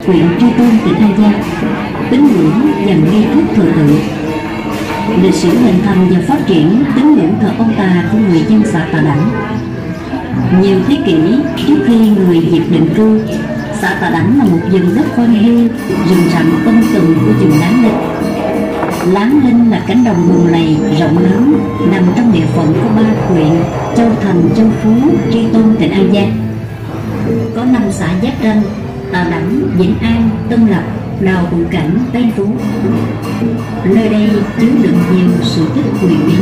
Huyện Tri Tôn, tỉnh An Giang, tín ngưỡng và nghi thức thờ tự. Lịch sử hình thành và phát triển tín ngưỡng thờ ông Tà của người dân xã Tà Đảnh. Nhiều thế kỷ trước khi người Việt định cư, xã Tà Đảnh là một vùng đất hoang vu, rừng rậm âm tùng của vùng Láng Linh. Láng Linh là cánh đồng bùn lầy rộng lớn nằm trong địa phận của 3 huyện Châu Thành, Châu Phú, Tri Tôn, tỉnh An Giang. Có 5 xã giáp ranh: Tà Đảnh, Vĩnh An, Tân Lập, Đào Hữu Cảnh, Tây Phú. Nơi đây chứa đựng nhiều sự tích huyền bí.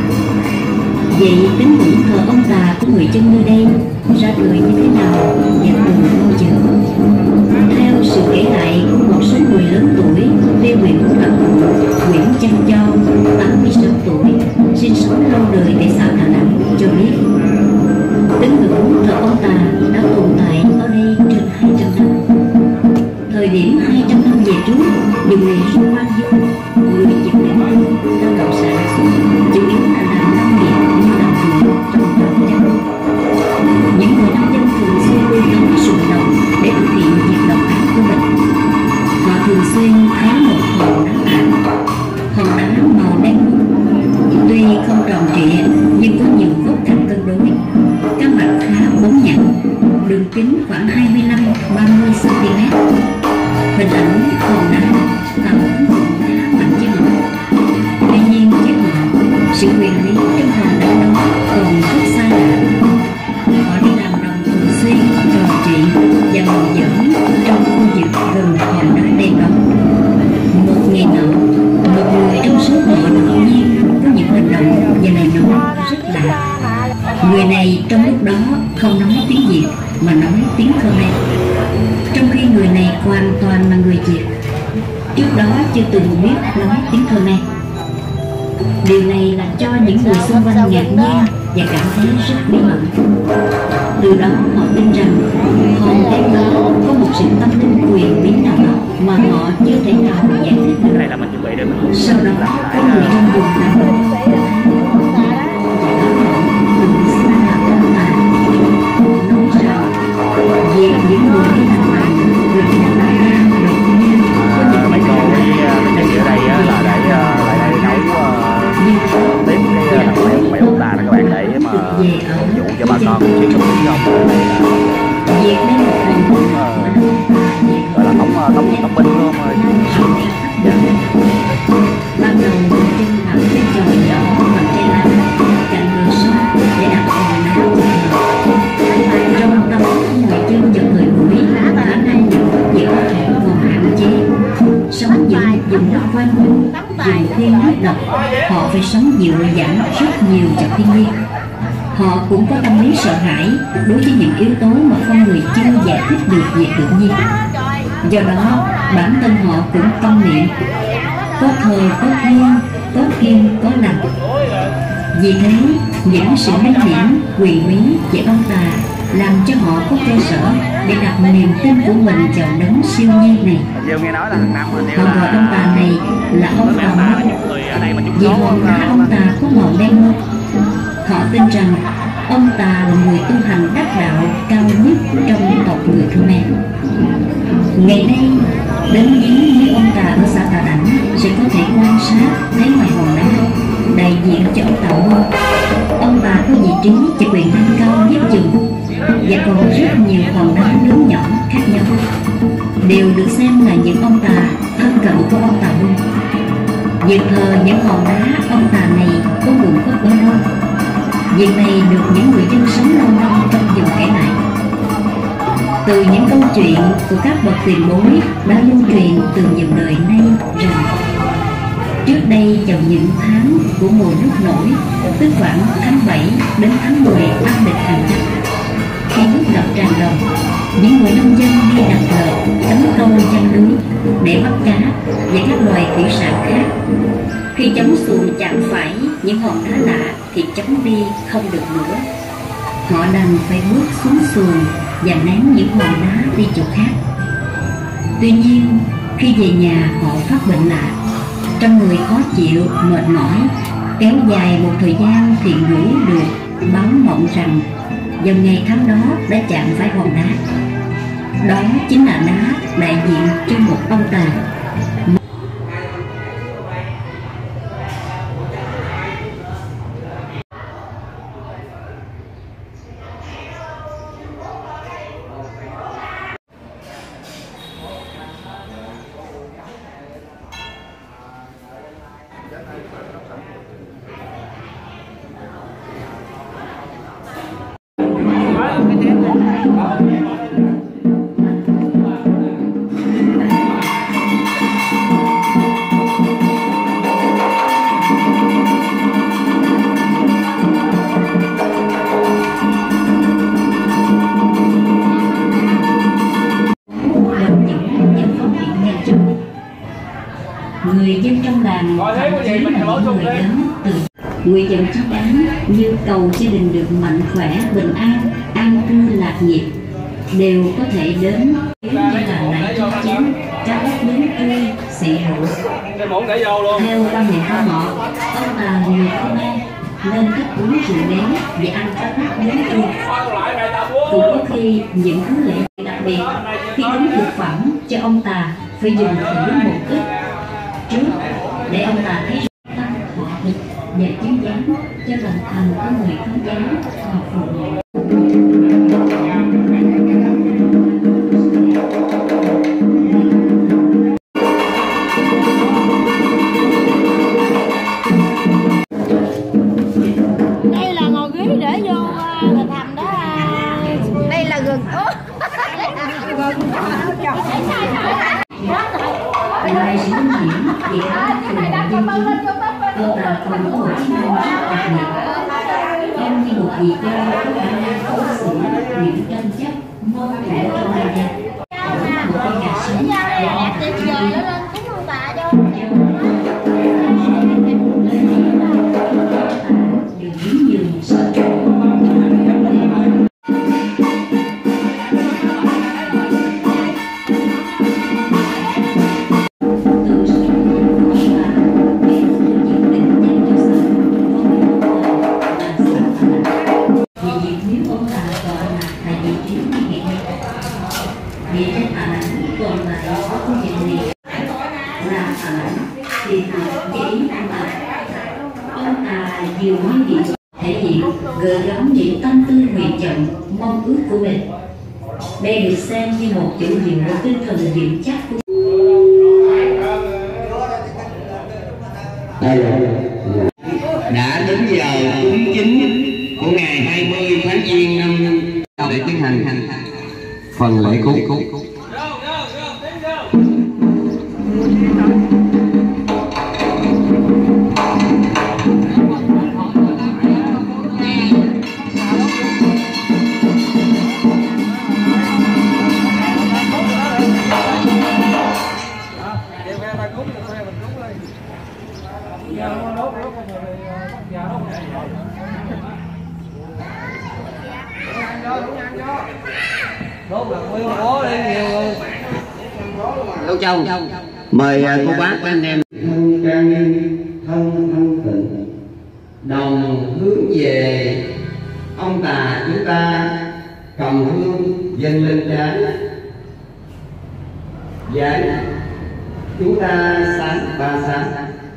Vậy tín ngưỡng thờ ông Tà của người dân nơi đây ra đời như thế nào và từ bao giờ? Theo sự kể lại của một số người lớn tuổi về huyện Phú Lập, Nguyễn Chăn Cho, 86 tuổi, sinh sống lâu đời tại xã Tà Đảnh cho biết, tín ngưỡng thờ ông Tà đã tồn tại ở đây trên 200 năm. Thời điểm 200 năm về trước, vùng này rất hoang vu, người Việt định cư lao động sản xuất chủ yếu là làm nông nghiệp như làm ruộng, trồng trọt, chăn nuôi. Những người nông dân thường xuyên đi tới ruộng đồng để thực hiện việc đồng áng của mình. Họ thường xuyên thấy một hòn đá tảng, hòn đá màu đen muốt, tuy không tròn trịa nhưng có nhiều góc cạnh cân đối, các mặt khá bóng nhẵn, đường kính khoảng 25-30 cm. Hình ảnh hòn đá tạo ấn tượng khá mạnh với họ. Tuy nhiên với họ, sự huyền bí trong hòn đá đó còn rất xa lạ. Họ đi làm đồng thường xuyên, trò chuyện và ngồi giỡn trong khu vực gần hòn đá đen đó. Một ngày nọ, một người trong số họ đột nhiên có những hành động và lời nói rất lạ. Người này trong lúc đó không nói tiếng Việt mà nói tiếng Khmer, trong khi người này hoàn toàn là người Việt, trước đó chưa từng biết nói tiếng Khmer. Điều này làm cho những người xung quanh ngạc nhiên và cảm thấy rất bí mật. Từ đó họ tin rằng hòn đá đó có một sự tâm linh quyền bí nào đó mà họ chưa thể nào giải thích được. Sau đó có người trong vùng đó về những người đi làm ăn được làm ăn đột nhiên có những mấy cô với ở đây là để lại đây nấu tiếp cái đặc mẹ ông Tà đó các bạn, để mà phục vụ cho bà con chứ không không việc đây một phần gọi là tống binh luôn rồi. ban đầu người dân làm cái chòi nhỏ bằng cây lan cạnh bờ sông để đặt hòn đá trong tâm người dân và người mũi khả năng nhận thức về có thể còn hạn chế. Sống những vùng đất hoang vu, vùng thiên nước độc, họ phải sống dựa dẫm rất nhiều vào thiên nhiên. Họ cũng có tâm lý sợ hãi đối với những yếu tố mà con người chưa giải thích được về tự nhiên. Do đó bản thân họ cũng tâm niệm có thờ có thiên, có kim có lành. Vì thế những sự mê miễn quyền bí về ông Tà làm cho họ có cơ sở để đặt niềm tin của mình vào đấng siêu nhiên này. Họ gọi ông Tà này là ông Tà Môn, vì hòn đá ông Tà có màu đen môn. Họ tin rằng ông Tà là người tu hành đắc đạo cao nhất trong tộc người Khmer. Ngày nay đến viếng với ông Tà ở xã Tà Đảnh sẽ có thể quan sát thấy ngoài hòn đá đại diện cho ông Tà Môn. Ông Tà có vị trí và quyền năng cao nhất vùng, và còn rất nhiều hòn đá lớn nhỏ khác nhau, đều được xem là những ông Tà thân cận của ông Tà Môn. Việc thờ những hòn đá ông Tà này có nguồn gốc ở đâu? Việc này được những người dân sống lâu năm trong vùng kể lại. Từ những câu chuyện của các bậc tiền bối đã lưu truyền từ nhiều đời nay rằng trước đây vào những tháng của mùa nước nổi, tức khoảng tháng 7 đến tháng 10 âm lịch hàng năm, khi nước ngập tràn đồng, những người nông dân đi đặt lợp, cắm câu giăng lưới để bắt cá và các loài thủy sản khác. Khi chống xuồng chạm phải những hòn đá lạ thì chống đi không được nữa. Họ đành phải bước xuống xuồng và ném những hòn đá đi chỗ khác. Tuy nhiên khi về nhà họ phát bệnh lạ, trong người khó chịu, mệt mỏi, kéo dài một thời gian thì ngửi được báo mộng rằng vào ngày tháng đó đã chạm phải hòn đá. Đó chính là đá đại diện cho một ông tà. Người dân trong làng thậm chí là những người lớn từ nguyện vọng chính đáng như cầu gia đình được mạnh khỏe, bình an cư lạc nghiệp đều có thể đến như là nãy cho chén, cá ớt nướng tươi, xị rượu. Theo quan niệm của họ, ông là người Khmer nên thích uống rượu nén và ăn cá ớt nướng tươi. Cũng có khi những thứ lễ đặc biệt khi cúng thực phẩm cho ông tà phải dùng thử một ít trước để ông ta thấy tâm họ địch và chứng giám cho lòng thành của người khấn giáo họ phù hộ. Đây là ngồi ghế để vô người thầm đó. Đây là gừng. Ngoài sự linh hiển thì các phường dân chúng, ông tà còn có một chức năng rất đặc biệt. Ông như một vị vua có khả năng phá xử những tranh chấp mâu thuẫn trong gia đình. Một cái nhà sống để ông ta chi tiêu. Đừng biến nhường sợ trụ. Địa trên Tà Lãnh còn lại có khu vực này là Tà Lãnh thì thuộc về ý ông tà. Ông tà dường như điện thể hiện gợi gắm những tâm tư nguyện vọng mong ước của mình. Đây được xem như một chỗ dựa tinh thần vững chắc của đã đến giờ cúng chính của ngày 20 tháng Giêng năm để tiến hành phần lễ cúng. Lâu Châu mời cô bác anh em thân trang nghiêm, thân tịnh, đồng hướng về ông tà chúng ta, cầm hương dâng lên trái và chúng ta sáng ba sáng.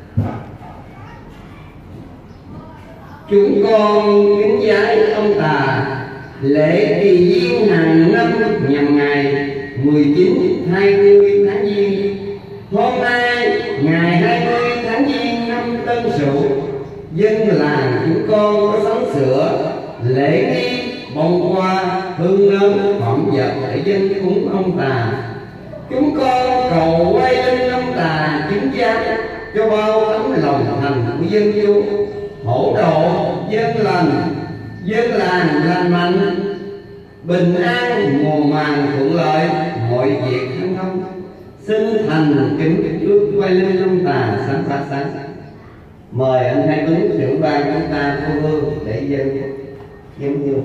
Chúng con kính vái ông tà lễ kỳ viên hàng năm nhằm ngày 19, 20 tháng Giêng. Hôm nay ngày 20 tháng Giêng năm Tân Sửu, dân làng chúng con có sắm sửa lễ nghi bông hoa hương lớn phẩm vật để dân cúng ông tà. Chúng con cầu quay lên ông tà chứng giám cho bao tấm lòng thành của dân chúng, hỗ độ dân làng lành mạnh, bình an mùa màng thuận lợi, mọi việc hanh thông. Xin thành kính ước quay lên ông tà sáng phát sáng. Mời anh Thái Tuấn trưởng ban chúng ta thu hương để dân hương.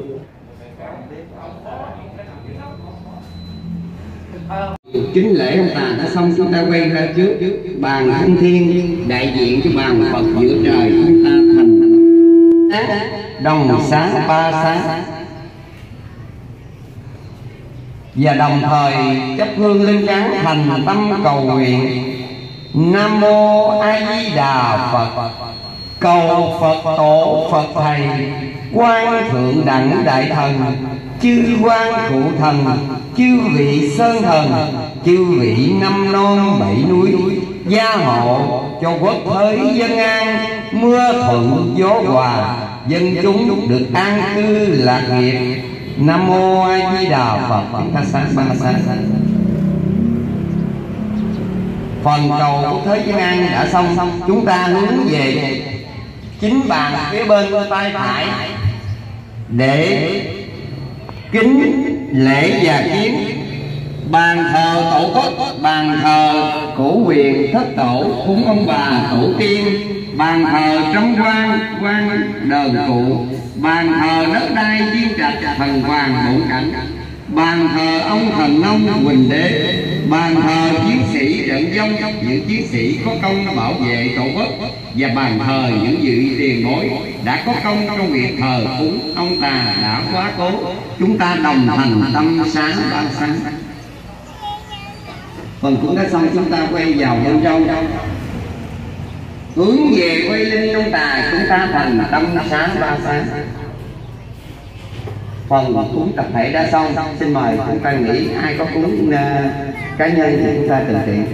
Chính lễ ông tà đã xong, chúng ta quay ra trước bàn thanh thiên đại diện cho bàn Phật giữa trời, chúng ta thành đồng sáng ba sáng. và đồng thời chấp hương linh cán thành tâm cầu nguyện. Nam mô A Di Đà Phật. Cầu Phật tổ Phật thầy, quan thượng đẳng đại thần, chư quan cụ thần, chư vị sơn thần, chư vị năm non bảy núi, gia hộ cho quốc thế dân an, mưa thuận gió hòa, dân chúng được an cư lạc nghiệp. Nam mô A Di Đà Phật. Chúng ta sáng. Phần cầu quốc thế dân an đã xong, chúng ta hướng về chính bàn phía bên tay phải để kính lễ và kiến bàn thờ tổ quốc, bàn thờ cổ quyền thất tổ, cúng ông bà tổ tiên, bàn thờ trống quan đờn cụ, bàn thờ đất đai viên trạch thần hoàng bổn cảnh, bàn thờ ông thần nông Huỳnh Đế, bàn thờ chiến sĩ trận vong, những chiến sĩ có công bảo vệ tổ quốc, và bàn thờ những vị tiền bối đã có công trong việc thờ cúng ông tà đã quá cố. Chúng ta đồng thành tâm sáng ban sáng. Phần cũng đã xong, chúng ta quay vào bên trong, hướng về quay linh ông tà, chúng ta thành tâm sáng ban sáng. Phần cúng tập thể đã xong, xin mời chúng ta nghĩ ai có cúng cá nhân thì chúng ta thực hiện.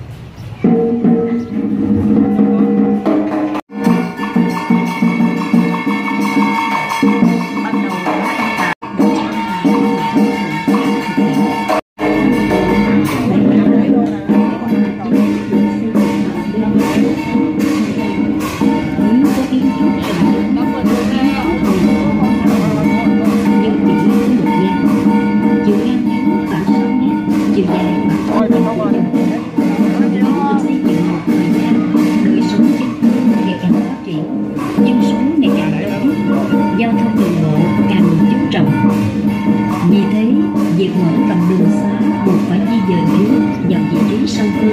Giao thông đường bộ càng được chú trọng. Vì thế, việc mở rộng đường xá buộc phải di dời nước vào vị trí sâu hơn.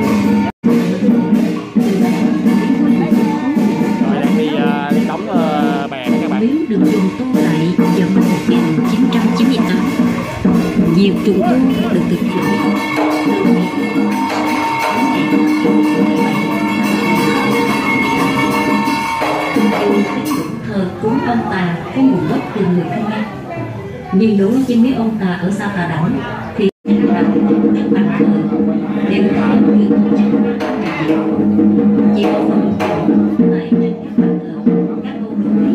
Rồi đang đi đóng bè đó các bạn. Miếu được trùng tu lại vào năm 1998. Việc trùng tu được thực hiện thờ cúng ông tà có nguồn gốc từ người Khmer. Nhưng đối với miếu ông tà ở xã Tà Đảnh thì các bàn thờ đều có người tổ chức chỉ có phần tại trên các bàn thờ các ông đối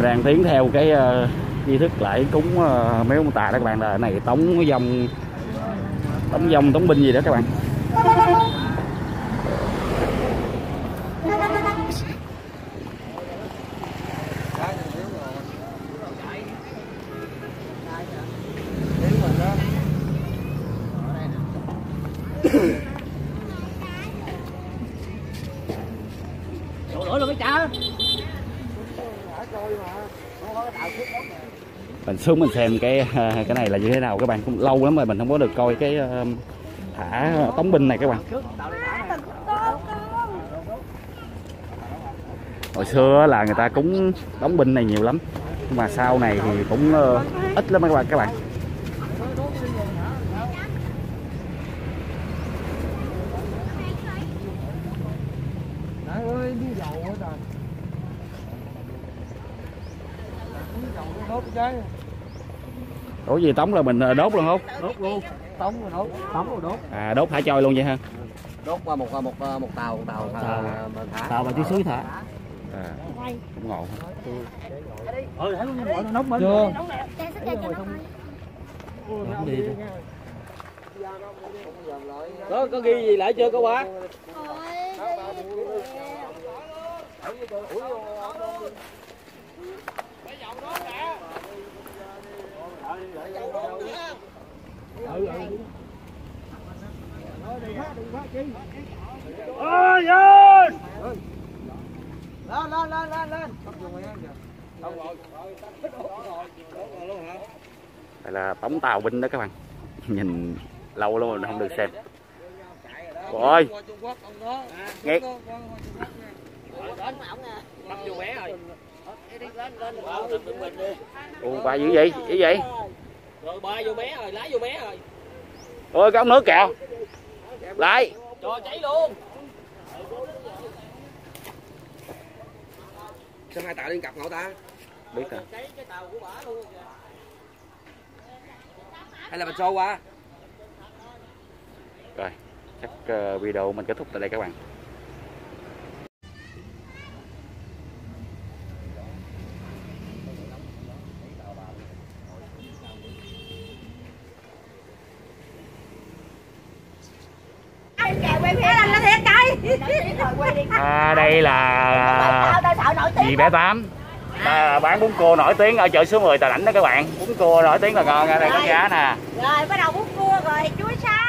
đang tiến theo cái nghi thức lại cúng mấy ông Tà đó các bạn, là này tống dông tống binh gì đó các bạn. Mình xuống mình xem cái này là như thế nào các bạn, cũng lâu lắm rồi mình không có được coi cái thả tống binh này các bạn. Hồi xưa là người ta cúng tống binh này nhiều lắm, nhưng mà sau này thì cũng ít lắm các bạn. Ủa gì tống là mình đốt luôn không? Đốt luôn, tống rồi đốt. À đốt thả trôi luôn vậy ha? Đốt qua một tàu Tàu mà dưới suối thả. À, cũng ngộ. Thấy nó nóng mình. Chưa. Có ghi gì lại chưa có quá? Ôi ơi! Lên. Đây là tống tàu binh đó các bạn. Nhìn lâu luôn rồi không được xem. Rồi. Nghe. Ủa bà dữ vậy? Dữ vậy? Rồi ba vô bé rồi, lái vô bé rồi. Ôi cái ống nước kìa. Lại. Cho cháy luôn. Sao hai tàu liên cặp ngộ ta? Biết rồi. Cháy cái tàu của bả luôn. Hay là mình show qua? Rồi, chắc video mình kết thúc tại đây các bạn. Đây là dì Bé Tám, bán bún cua nổi tiếng ở chợ số 10 Tà Lãnh đó các bạn. Bún cua nổi tiếng là ngon, đây có giá nè. Rồi bắt đầu bún cua rồi chuối xay.